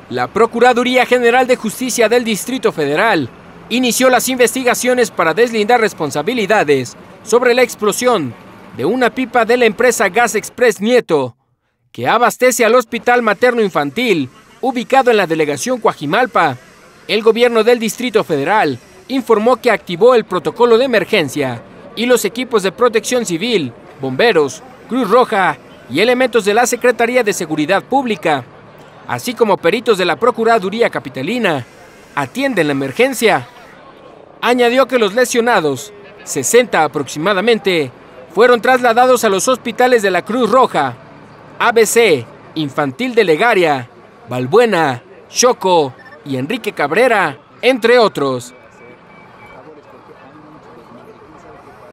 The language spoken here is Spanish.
La Procuraduría General de Justicia del Distrito Federal inició las investigaciones para deslindar responsabilidades sobre la explosión de una pipa de la empresa Gas Express Nieto, que abastece al Hospital Materno Infantil, ubicado en la delegación Coajimalpa. El gobierno del Distrito Federal informó que activó el protocolo de emergencia y los equipos de protección civil, bomberos, Cruz Roja y elementos de la Secretaría de Seguridad Pública, así como peritos de la Procuraduría Capitalina, atienden la emergencia. Añadió que los lesionados, 60 aproximadamente, fueron trasladados a los hospitales de la Cruz Roja, ABC, Infantil de Legaria, Balbuena, Choco y Enrique Cabrera, entre otros.